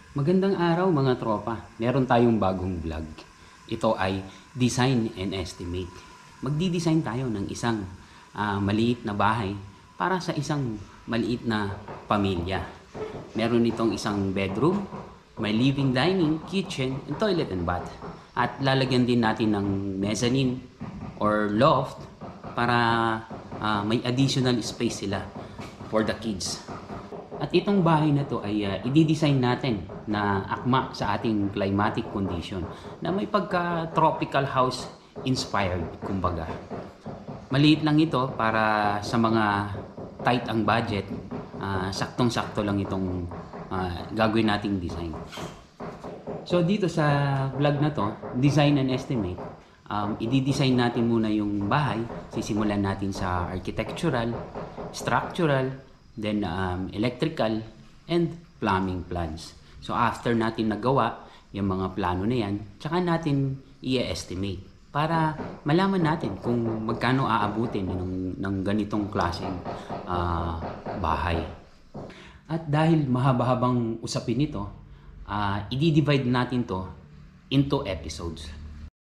Magandang araw mga tropa. Meron tayong bagong vlog. Ito ay Design and Estimate. Magdi-design tayo ng isang maliit na bahay para sa isang maliit na pamilya. Meron itong isang bedroom, may living, dining, kitchen, and toilet and bath. At lalagyan din natin ng mezzanine or loft para may additional space sila for the kids. At itong bahay na to ay i-design natin na akma sa ating climatic condition na may pagka-tropical house inspired, kumbaga. Maliit lang ito para sa mga tight ang budget, saktong-sakto lang itong gagawin nating design. So dito sa vlog na to, Design and Estimate, i-design natin muna yung bahay. Sisimulan natin sa architectural, structural, then electrical and plumbing plans. So after natin nagawa yung mga plano na yan, tsaka natin i-estimate para malaman natin kung magkano aabutin ng ganitong klaseng bahay. At dahil mahaba-habang usapin ito, i-divide natin to into episodes.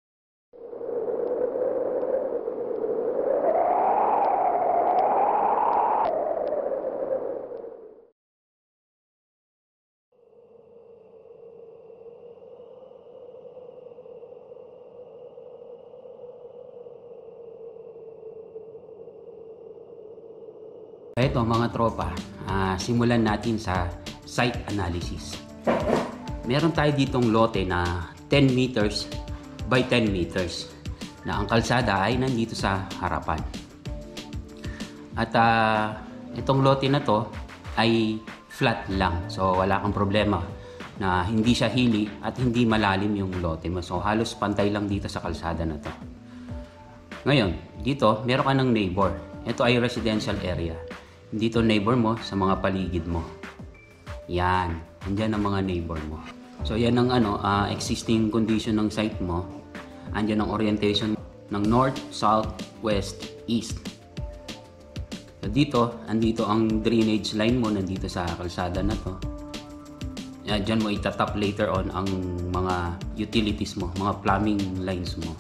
Ito mga tropa, simulan natin sa site analysis. Meron tayo ditong lote na 10 meters by 10 meters na ang kalsada ay nandito sa harapan. At itong lote na to ay flat lang, so wala kang problema na hindi siya hili at hindi malalim yung lote mo. So halos pantay lang dito sa kalsada na to. Ngayon, dito meron ka ng neighbor. Ito ay residential area. Dito neighbor mo sa mga paligid mo. Yan, andyan ang mga neighbor mo. So yan ang existing condition ng site mo. Andyan ang orientation ng north, south, west, east. So dito, andito ang drainage line mo nandito sa kalsada na to. Diyan mo itatap later on ang mga utilities mo, mga plumbing lines mo.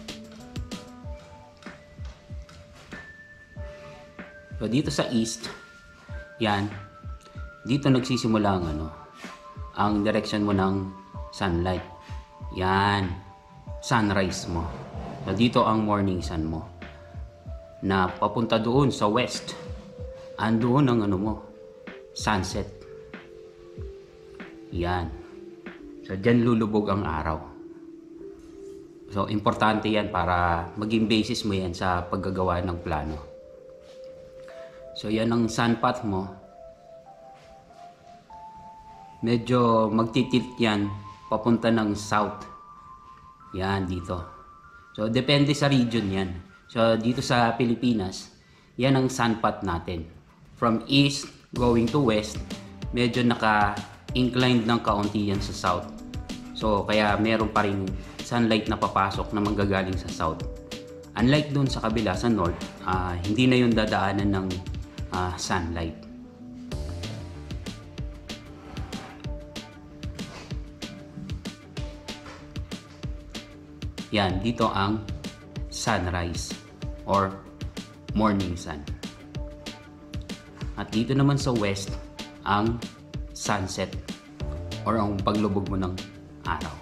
So dito sa east, yan, dito nagsisimula ang direction mo ng sunlight. Yan, sunrise mo. So dito ang morning sun mo. Na papunta doon sa west, andoon ang sunset. Yan. So dyan lulubog ang araw. So importante yan para maging basis mo yan sa paggagawa ng plano. So yan ang sun path mo. Medyo magtitilt yan papunta ng south. Yan dito. So depende sa region yan. So dito sa Pilipinas, yan ang sun path natin. From east going to west, medyo naka-inclined ng kaunti yan sa south. So kaya meron pa rin sunlight na papasok na manggagaling sa south. Unlike dun sa kabila sa north, hindi na yung dadaanan ng sunlight. Yan, dito ang sunrise or morning sun. At dito naman sa west ang sunset or ang paglubog mo ng araw.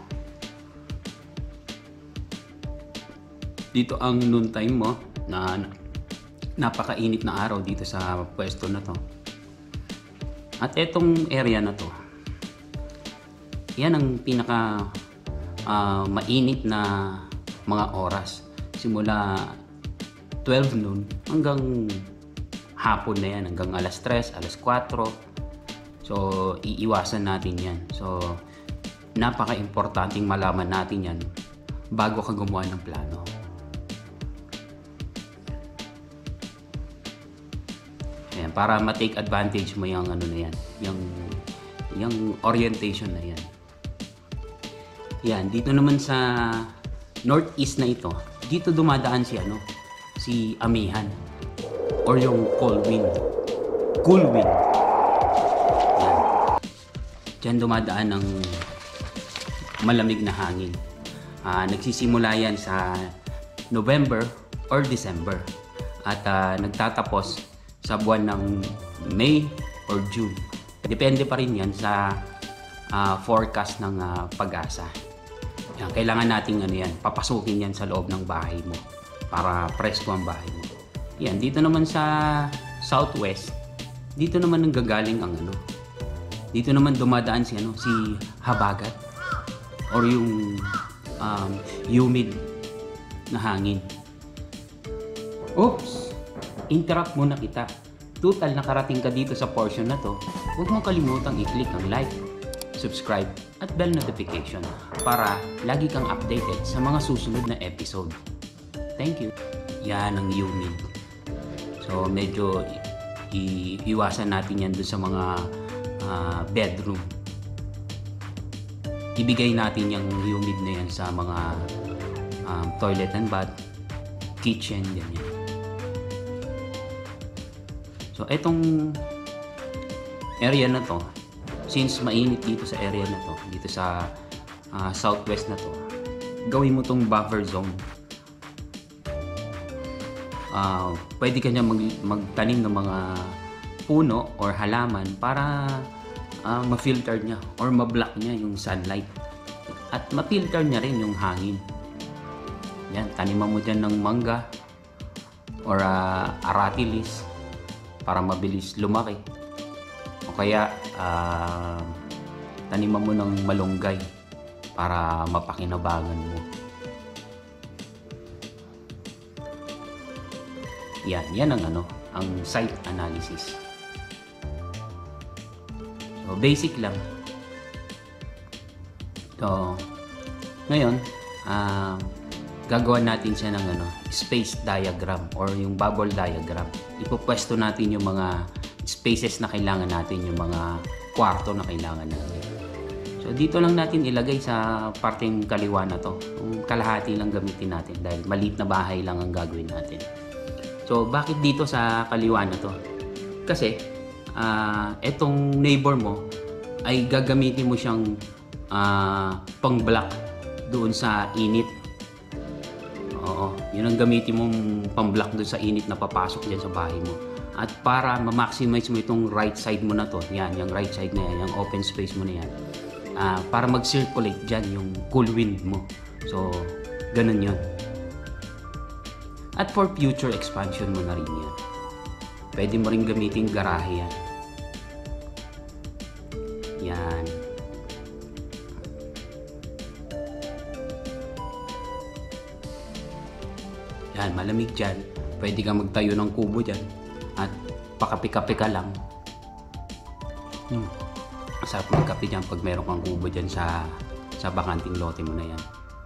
Dito ang noon time mo na napakainit na araw dito sa pwesto na to. At etong area na to, yan ang pinaka mainit na mga oras. Simula 12 noon hanggang hapon na yan, hanggang alas 3, alas 4. So iiwasan natin yan. So napaka-importanting malaman natin yan bago ka gumawa ng plano. Ayan, para ma-take advantage mo yung yung orientation na yan. Yan, dito naman sa northeast na ito, dito dumadaan si amihan or yung cold wind. Cool wind. Yan. Diyan dumadaan ng malamig na hangin. Nagsisimula yan sa November or December at nagtatapos sa buwan ng May or June. Depende pa rin yan sa forecast ng Pag-asa. Yan, kailangan nating papasukin yan sa loob ng bahay mo para presko ang bahay mo. Yan, dito naman sa Southwest, dito naman nanggagaling ang dito naman dumadaan si habagat or yung humid na hangin. Oops! Interrupt muna kita. Total nakarating ka dito sa portion na to, huwag mong kalimutang i-click ang like, subscribe, at bell notification para lagi kang updated sa mga susunod na episode. Thank you. Yan ang humid. So medyo iwasan natin yan doon sa mga bedroom. Ibigay natin yung humid na yan sa mga toilet and bath, kitchen, ganyan. So etong area na to, since mainit dito sa area na to, dito sa Southwest na to, gawin mo tong buffer zone. Pwede ka niya magtanim ng mga puno or halaman para ma-filter niya or ma-block niya yung sunlight at ma-filter niya rin yung hangin. Yan, taniman mo dyan ng mangga or aratilis para mabilis lumaki, o kaya taniman mo ng malunggay para mapakinabangan mo. Yan ang ang site analysis. So basic lang. So ngayon, gagawa natin siya ng space diagram or yung bubble diagram. Ipopwesto natin yung mga spaces na kailangan natin, yung mga kwarto na kailangan natin. So dito lang natin ilagay sa parteng kaliwa na to. Yung kalahati lang gamitin natin dahil maliit na bahay lang ang gagawin natin. So bakit dito sa kaliwa na to? Kasi etong neighbor mo ay gagamitin mo siyang pang-block doon sa init. Oo, yun ang gamitin mong pang-block doon sa init na papasok dyan sa bahay mo. At para ma-maximize mo itong right side mo na to, yan, yung right side na yan, yung open space mo na yan, para mag-circulate dyan yung cool wind mo. So, ganun yun. At for future expansion mo na rin yan. Pwede mo rin gamitin garahe yan. Yan. Yan, malamig dyan. Pwede kang magtayo ng kubo dyan. At pakape-kape ka lang. Masarap magkape dyan pag meron kang kubo dyan sa bakanting lote mo na yan.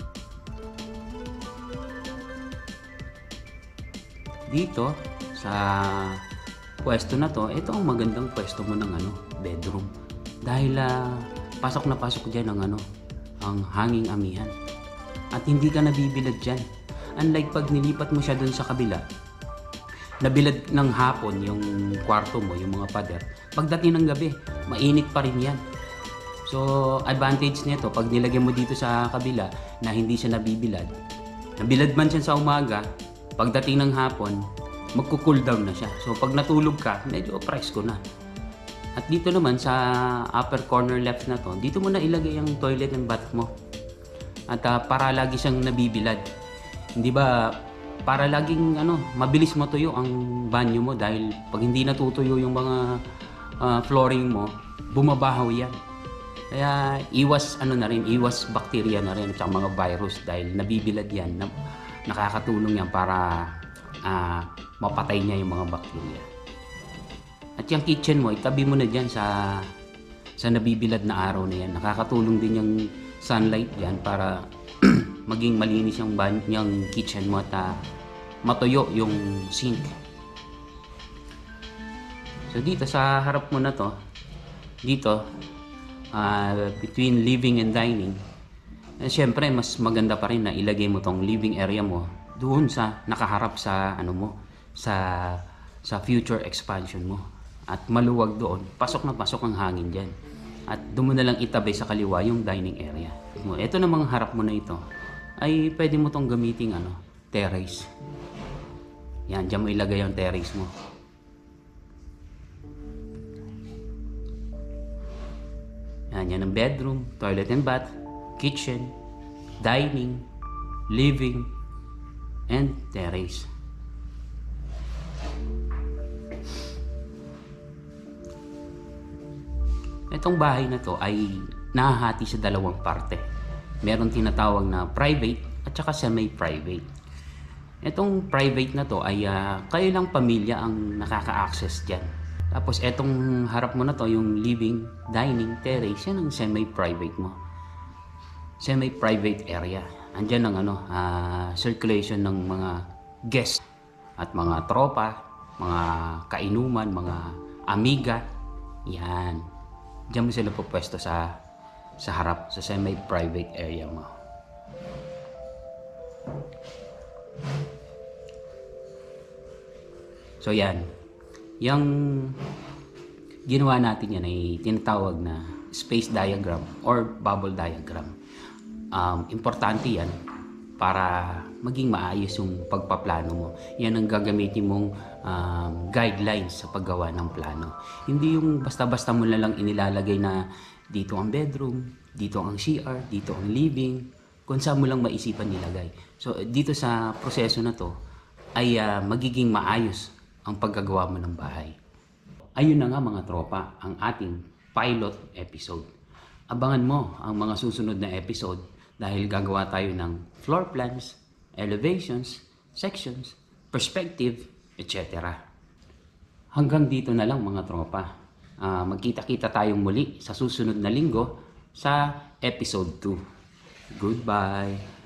Dito, sa pwesto na to, ito ang magandang pwesto mo ng bedroom. Dahil pasok na pasok dyan ang hanging amihan. At hindi ka nabibilad dyan. Unlike pag nilipat mo siya dun sa kabila, nabilad ng hapon yung kwarto mo, yung mga pader. Pagdating ng gabi, mainit pa rin yan. So, advantage nito, pag nilagay mo dito sa kabila na hindi siya nabibilad, nabilad man siya sa umaga, pagdating ng hapon, magko-cool down na siya. So, pag natulog ka, medyo presko na. At dito naman sa upper corner left na to, dito mo na ilagay ang toilet and bath mo. At para lagi siyang nabibilad. Hindi ba, para laging mabilis matuyo ang banyo mo dahil pag hindi natutuyo yung mga flooring mo, bumabahaw yan. Kaya iwas iwas bacteria na rin at mga virus dahil nabibilad yan. Nakakatulong yan para mapatay niya yung mga bacteria. At yung kitchen mo, itabi mo na dyan sa nabibilad na araw na yan. Nakakatulong din yung sunlight dyan para maging malinis yung kitchen mo at matuyo yung sink. So dito sa harap mo na to, dito between living and dining, syempre mas maganda pa rin na ilagay mo tong living area mo doon sa nakaharap sa sa future expansion mo at maluwag doon. Pasok na pasok ang hangin diyan. At doon mo na lang itabi sa kaliwa yung dining area. Ito namang harap mo na ito ay pwede mo tong gamiting terrace. Yan, dyan mo ilagay yung terrace mo. Yan ang bedroom, toilet and bath, kitchen, dining, living, and terrace. Itong bahay na to ay nahahati sa dalawang parte. Meron tinatawag na private at saka semi-private. Itong private na to ay kayo lang pamilya ang nakaka-access dyan. Tapos etong harap mo na to, yung living, dining, terrace, yan ang semi-private mo. Semi-private area. Andyan ang circulation ng mga guests at mga tropa, mga kainuman, mga amiga. Yan. Diyan mo sila pupwesto sa harap, sa semi-private area mo. So yan. Yung ginawa natin yan ay tinatawag na space diagram or bubble diagram. Importante yan para maging maayos yung pagpaplano mo. Yan ang gagamitin mong guidelines sa paggawa ng plano. Hindi yung basta-basta mo na lang inilalagay na dito ang bedroom, dito ang CR, dito ang living, kung saan mo lang maisipan nilagay. So dito sa proseso na to ay magiging maayos ang paggagawa mo ng bahay. Ayun na nga mga tropa, ang ating pilot episode. Abangan mo ang mga susunod na episode dahil gagawa tayo ng floor plans, elevations, sections, perspective, etc. Hanggang dito na lang mga tropa. Magkita-kita tayong muli sa susunod na linggo sa episode 2. Goodbye!